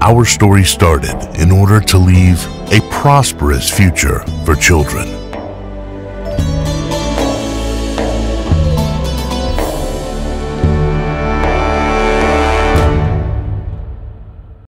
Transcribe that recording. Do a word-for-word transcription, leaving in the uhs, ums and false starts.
our story started in order to leave a prosperous future for children.